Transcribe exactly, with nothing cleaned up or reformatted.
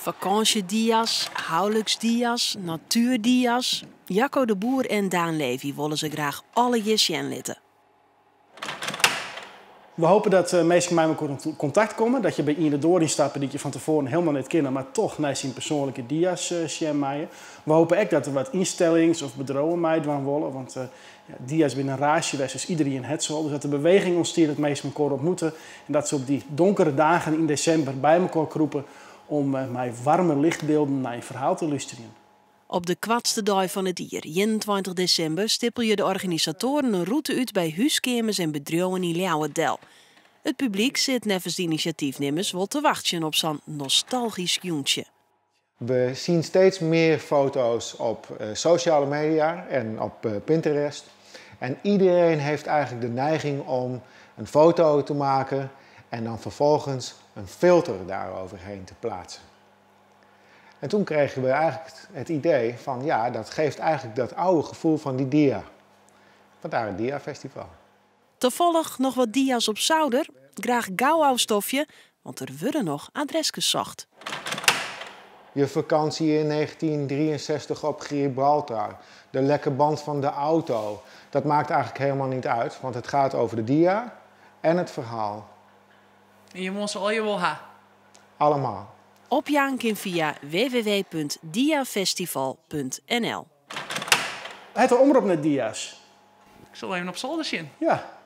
Vakantiedia's, huwelijksdia's, natuurdia's. Jacco de Boer en Daan Levy willen ze graag alle jesjen litten. We hopen dat uh, mensen met mij in contact komen. Dat je bij iemand door instappen die je van tevoren helemaal niet kennen, maar toch naar zijn persoonlijke dia's uh, zien maaien. We hopen ook dat er wat instellings- of bedrijven mij doen willen. Want uh, ja, dia's binnen een raasje, dus iedereen het zo. Dus dat de beweging ontstaat dat mensen elkaar ontmoeten. En dat ze op die donkere dagen in december bij elkaar kroepen om uh, met warme lichtbeelden naar een verhaal te luisteren. Op de kwartste dag van het jaar, eenentwintig december, stippel je de organisatoren een route uit bij huiskamers en bedrijven in Leeuwarden. Het publiek zit nevens de initiatiefnemers wel te wachten op zo'n nostalgisch joentje. We zien steeds meer foto's op uh, sociale media en op uh, Pinterest. En iedereen heeft eigenlijk de neiging om een foto te maken en dan vervolgens een filter daaroverheen te plaatsen. En toen kregen we eigenlijk het idee van ja, dat geeft eigenlijk dat oude gevoel van die dia. Vandaar het Dia-festival. Toevallig nog wat dia's op zolder. Graag gauw stofje, want er worden nog adresjes zocht. Je vakantie in negentien drieënzestig op Gibraltar. De lekke band van de auto. Dat maakt eigenlijk helemaal niet uit, want het gaat over de dia en het verhaal. En je moet ze al je wil ha. Allemaal. Opjanken via w w w punt diafestival punt n l. Het omroep naar dia's. Ik zal even op zolder zien. Ja.